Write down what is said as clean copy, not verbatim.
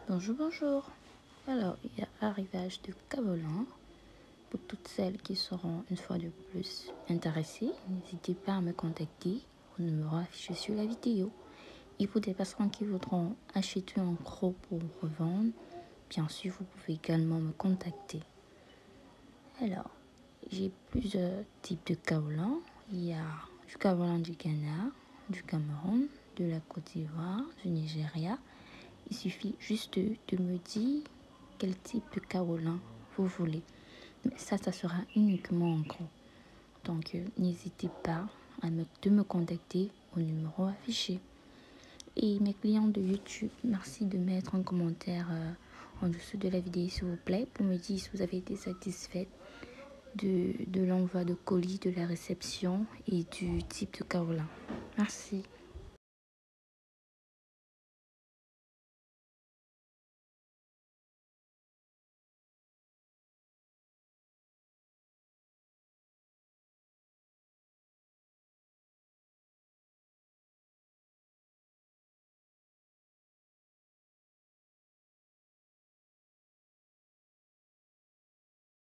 Bonjour, bonjour. Alors, il y a arrivage de Cavolin. Pour toutes celles qui seront une fois de plus intéressées, n'hésitez pas à me contacter au numéro affiché sur la vidéo. Et pour des personnes qui voudront acheter en gros pour revendre, bien sûr, vous pouvez également me contacter. Alors, j'ai plusieurs types de kaolin. Il y a du kaolin du Ghana, du Cameroun, de la Côte d'Ivoire, du Nigeria. Il suffit juste de me dire quel type de kaolin vous voulez. Mais ça sera uniquement en gros. Donc, n'hésitez pas de me contacter au numéro affiché. Et mes clients de YouTube, merci de mettre un commentaire en dessous de la vidéo, s'il vous plaît, pour me dire si vous avez été satisfaite de l'envoi de colis, de la réception et du type de kaolin. Merci.